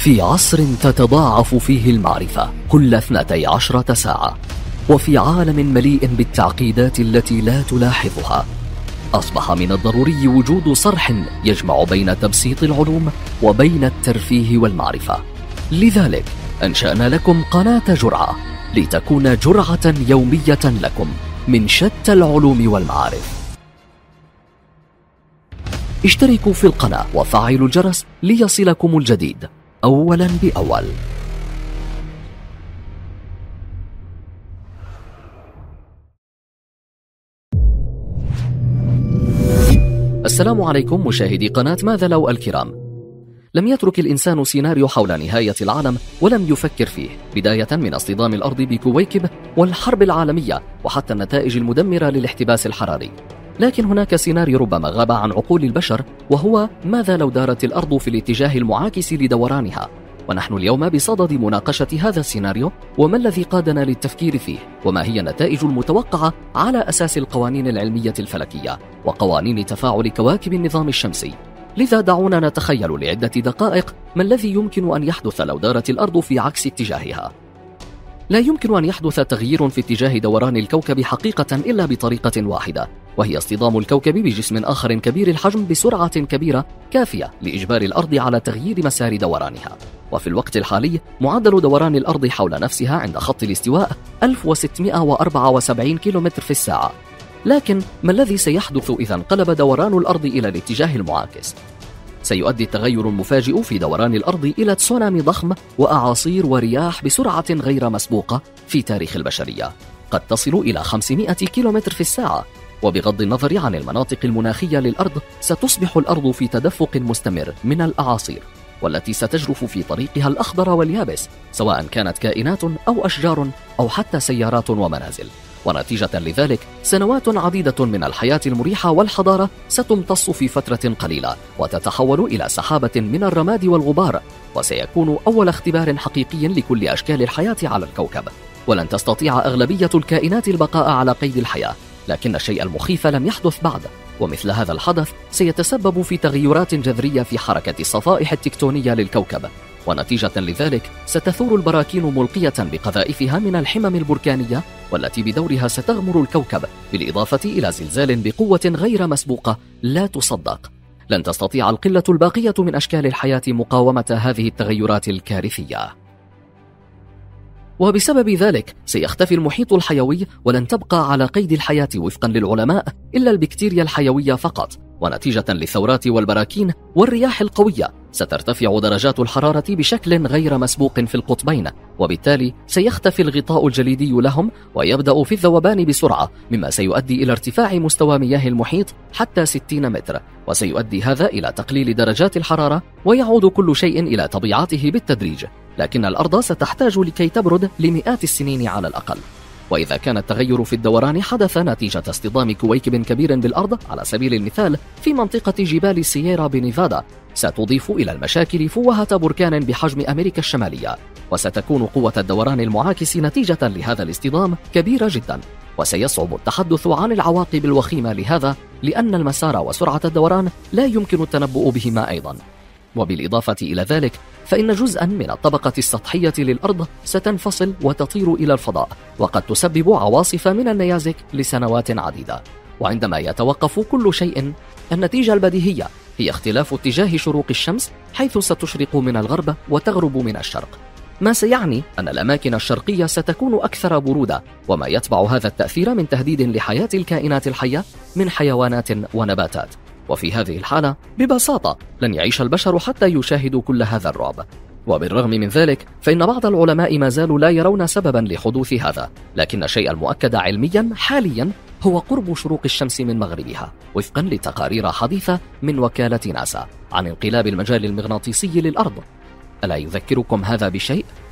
في عصر تتضاعف فيه المعرفة كل 12 ساعة، وفي عالم مليء بالتعقيدات التي لا تلاحظها، أصبح من الضروري وجود صرح يجمع بين تبسيط العلوم وبين الترفيه والمعرفة. لذلك أنشأنا لكم قناة جرعة، لتكون جرعة يومية لكم من شتى العلوم والمعارف. اشتركوا في القناة وفعلوا الجرس ليصلكم الجديد أولا بأول. السلام عليكم مشاهدي قناة ماذا لو الكرام. لم يترك الإنسان سيناريو حول نهاية العالم ولم يفكر فيه، بداية من اصطدام الأرض بكويكب والحرب العالمية وحتى النتائج المدمرة للاحتباس الحراري. لكن هناك سيناريو ربما غاب عن عقول البشر، وهو ماذا لو دارت الأرض في الاتجاه المعاكس لدورانها. ونحن اليوم بصدد مناقشة هذا السيناريو، وما الذي قادنا للتفكير فيه، وما هي النتائج المتوقعة على أساس القوانين العلمية الفلكية وقوانين تفاعل كواكب النظام الشمسي. لذا دعونا نتخيل لعدة دقائق ما الذي يمكن أن يحدث لو دارت الأرض في عكس اتجاهها. لا يمكن أن يحدث تغيير في اتجاه دوران الكوكب حقيقة إلا بطريقة واحدة، وهي اصطدام الكوكب بجسم آخر كبير الحجم بسرعة كبيرة كافية لإجبار الأرض على تغيير مسار دورانها. وفي الوقت الحالي معدل دوران الأرض حول نفسها عند خط الاستواء 1674 كيلومتر في الساعة. لكن ما الذي سيحدث إذا انقلب دوران الأرض إلى الاتجاه المعاكس؟ سيؤدي التغير المفاجئ في دوران الأرض إلى تسونامي ضخم وأعاصير ورياح بسرعة غير مسبوقة في تاريخ البشرية، قد تصل إلى 500 كيلومتر في الساعة. وبغض النظر عن المناطق المناخية للأرض، ستصبح الأرض في تدفق مستمر من الأعاصير، والتي ستجرف في طريقها الأخضر واليابس، سواء كانت كائنات أو أشجار أو حتى سيارات ومنازل. ونتيجة لذلك سنوات عديدة من الحياة المريحة والحضارة ستمتص في فترة قليلة وتتحول إلى سحابة من الرماد والغبار، وسيكون أول اختبار حقيقي لكل أشكال الحياة على الكوكب. ولن تستطيع أغلبية الكائنات البقاء على قيد الحياة، لكن الشيء المخيف لم يحدث بعد، ومثل هذا الحدث سيتسبب في تغيرات جذرية في حركة الصفائح التكتونية للكوكب. ونتيجة لذلك ستثور البراكين ملقية بقذائفها من الحمم البركانية، والتي بدورها ستغمر الكوكب، بالإضافة إلى زلزال بقوة غير مسبوقة لا تصدق. لن تستطيع القلة الباقية من أشكال الحياة مقاومة هذه التغيرات الكارثية. وبسبب ذلك سيختفي المحيط الحيوي، ولن تبقى على قيد الحياة وفقا للعلماء إلا البكتيريا الحيوية فقط. ونتيجة للثورات والبراكين والرياح القوية سترتفع درجات الحرارة بشكل غير مسبوق في القطبين، وبالتالي سيختفي الغطاء الجليدي لهم ويبدأ في الذوبان بسرعة، مما سيؤدي إلى ارتفاع مستوى مياه المحيط حتى 60 متر، وسيؤدي هذا إلى تقليل درجات الحرارة، ويعود كل شيء إلى طبيعته بالتدريج. لكن الأرض ستحتاج لكي تبرد لمئات السنين على الأقل. وإذا كان التغير في الدوران حدث نتيجة اصطدام كويكب كبير بالأرض، على سبيل المثال في منطقة جبال سييرا بنيفادا، ستضيف إلى المشاكل فوهة بركان بحجم أمريكا الشمالية، وستكون قوة الدوران المعاكس نتيجة لهذا الاصطدام كبيرة جدا، وسيصعب التحدث عن العواقب الوخيمة لهذا، لأن المسار وسرعة الدوران لا يمكن التنبؤ بهما أيضا. وبالإضافة إلى ذلك فإن جزءا من الطبقة السطحية للأرض ستنفصل وتطير إلى الفضاء، وقد تسبب عواصف من النيازك لسنوات عديدة. وعندما يتوقف كل شيء، النتيجة البديهية هي اختلاف اتجاه شروق الشمس، حيث ستشرق من الغرب وتغرب من الشرق، ما سيعني أن الأماكن الشرقية ستكون أكثر برودة، وما يتبع هذا التأثير من تهديد لحياة الكائنات الحية من حيوانات ونباتات. وفي هذه الحالة ببساطة لن يعيش البشر حتى يشاهدوا كل هذا الرعب. وبالرغم من ذلك فإن بعض العلماء ما زالوا لا يرون سببا لحدوث هذا، لكن الشيء المؤكد علميا حاليا هو قرب شروق الشمس من مغربها، وفقا لتقارير حديثة من وكالة ناسا عن انقلاب المجال المغناطيسي للأرض. ألا يذكركم هذا بشيء؟